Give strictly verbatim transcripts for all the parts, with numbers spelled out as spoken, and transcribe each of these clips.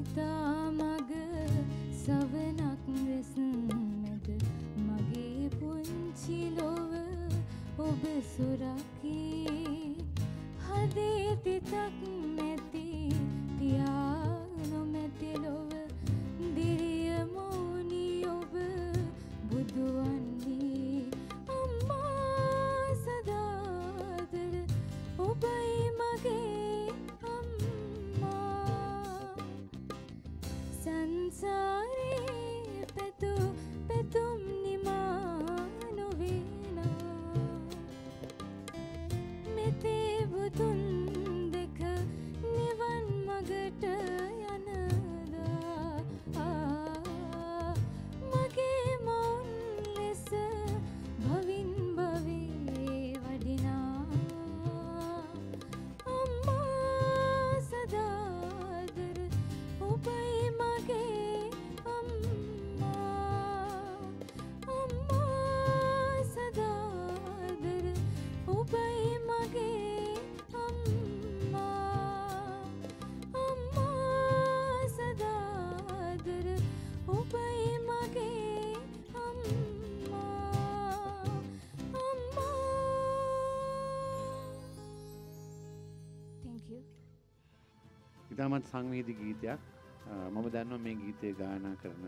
තාමග සවනක් රැස් මැද මගේ පුංචි ලොව ඔබ සොරකී හදේ තිතක් නැති පියා නොමැති ලොව දිරිය මෝනි ඔබ බුදුවන්නේ අම්මා සදාදර ඔබයි මගේ අම්මා සංසාරේ පැතු පැතුම් නිමා නොවේනා මෙතේ බුදුන් දෙක නිවන් මගට යනදා මගේ මවුන් ලෙස භවින් භවේ වඩිනා අම්මා සදාදර ඔබයි මගේ අම්මා අම්මා සදාදර ඔබයි මගේ අම්මා අම්මා සදාදර ඔබයි මගේ අම්මා අම්මා Thank you. ඉතාමත් සංවේදී ගීතයක්. මම දන්නවා මේ ගීතය ගායනා කරන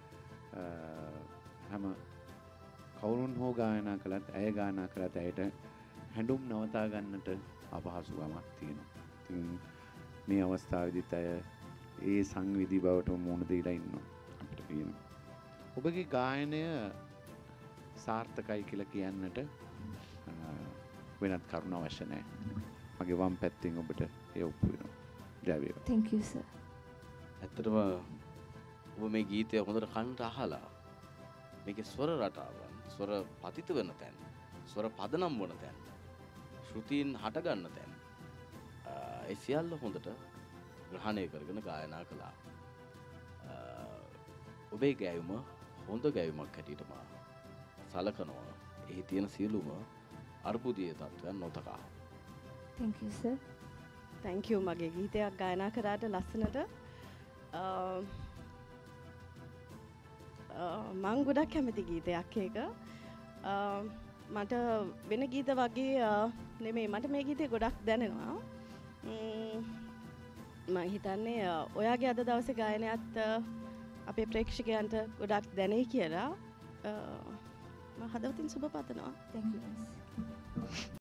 හැම කවුරුන් හෝ ගායනා කළත් ඇය ගායනා කළත් ඇයට හැඬුම් නවතා ගන්නට අපහසුකමක් තියෙනවා. ඉතින් මේ අවස්ථාවේදීත් ඇය ඒ සංවේදී බවට මුහුණ දීලා ඉන්නවා අපිට පේනවා. ඔබගේ ගායනය සාර්ථකයි කියලා කියන්නට වෙනත් කරුණ අවශ්‍ය නැහැ. මගේ වම් පැත්තෙන් ඔබට ඒ ඔප්පු වෙනවා. ජය වේවා. Thank you sir. ඇත්තටම ඔබ මේ ගීතය හොඳට කනට අහලා මේකේ ස්වර රටාවන්, ස්වර පතිත වෙන තැන්, ස්වර පදනම් වන තැන්, ශ්‍රුතීන් හට ගන්න තැන් ඒ සියල්ල හොඳට ග්‍රහණය කරගෙන ගායනා කළා. ඔබේ ගැයුම හොඳ ගැයුමක් හැටියට මා සලකනවා. එහි තියෙන සියලුම අර්බුදීය තත්ත්වයන් නොතකා. Thank you sir. Thank you මගේ ගීතයක් ගායනා කරාට ලස්සනට. මං ගොඩක් කැමති ගීතයක් ඒක. මට වෙන ගීත වගේ නෙමෙයි මට මේ ගීතේ ගොඩක් දැනෙනවා. මම හිතන්නේ ඔයාගේ අද දවසේ ගායනයත් අපේ ප්‍රේක්ෂකයන්ට ගොඩක් දැනෙයි කියලා මම හදවතින් සුබ පතනවා. Thank you.